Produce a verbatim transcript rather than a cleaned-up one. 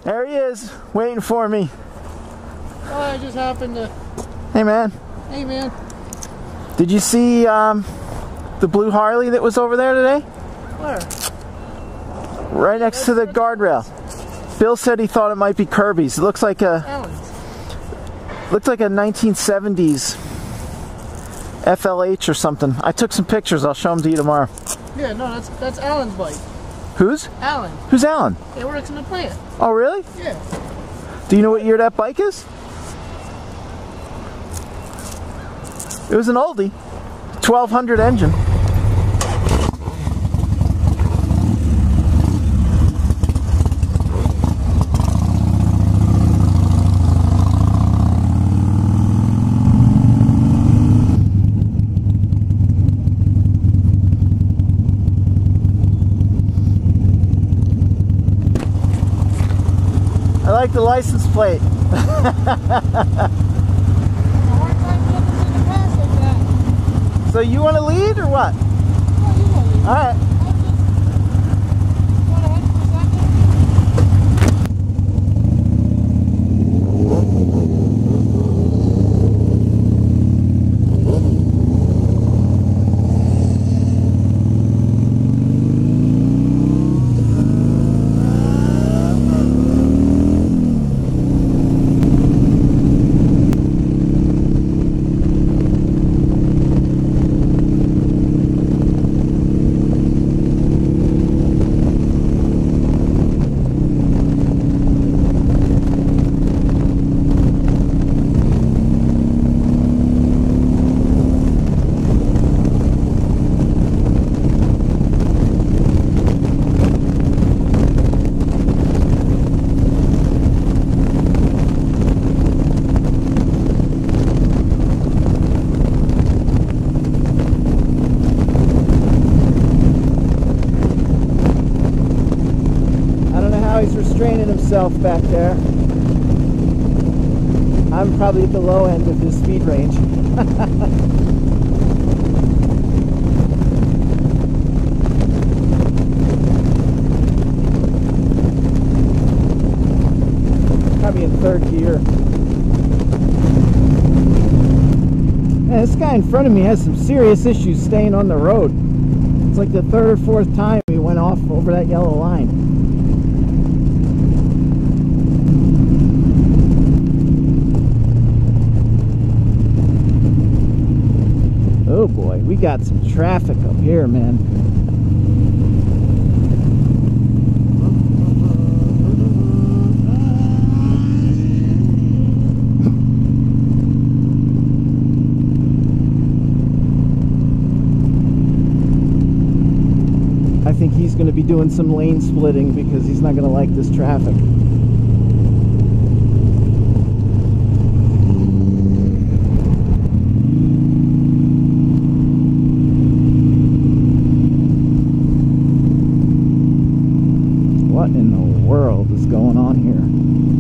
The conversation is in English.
There he is, waiting for me. Oh, I just happened to... Hey, man. Hey, man. Did you see um, the blue Harley that was over there today? Where? Right next to the guardrail. Bill said he thought it might be Kirby's. It looks like a... Alan's. Looks like a nineteen seventies F L H or something. I took some pictures. I'll show them to you tomorrow. Yeah, no, that's that's Alan's bike. Whose? Alan. Who's Alan? He works in the plant. Oh, really? Yeah. Do you know what year that bike is? It was an oldie. twelve hundred engine. I like the license plate. So you want to lead or what? All right. He's restraining himself back there. I'm probably at the low end of his speed range. Probably in third gear. Man, this guy in front of me has some serious issues staying on the road. It's like the third or fourth time he went off over that yellow line. Oh boy, we got some traffic up here, man. I think he's going to be doing some lane splitting because he's not going to like this traffic. What in the world is going on here?